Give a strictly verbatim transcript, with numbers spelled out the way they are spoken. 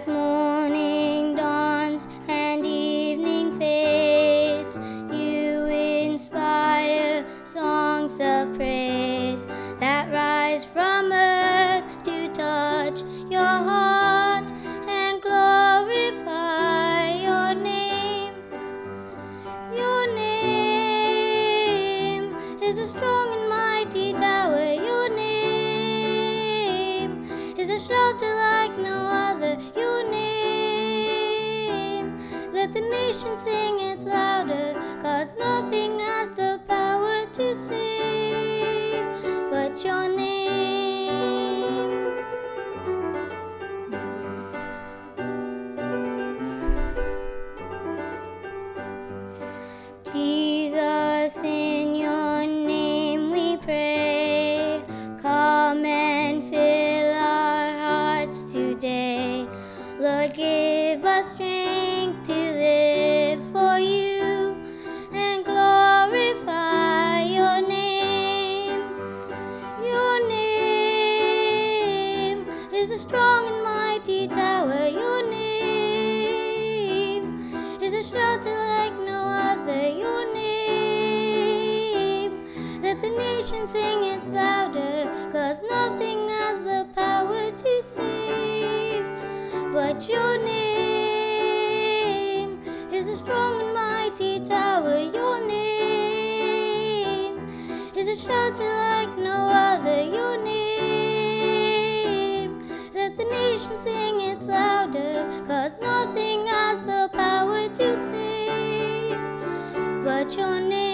As morning dawns and evening fades, you inspire songs of praise that rise from earth to touch your heart and glorify your name. Your name is a strong and mighty tower. Your name is a shelter like no other. Your name, let the nation sing it louder, 'cause nothing has the power to save but your name. Jesus, in your name we pray, come and fill our hearts today. Lord, give us strength to live for you and glorify your name. Your name is a strong and mighty tower. Your name is a shelter like no other. Your name, let the nation sing it louder, 'cause nothing has the power to save but your name is a strong and mighty tower. Your name is a shelter like no other. Your name, let the nation sing it louder, 'cause nothing has the power to save but your name.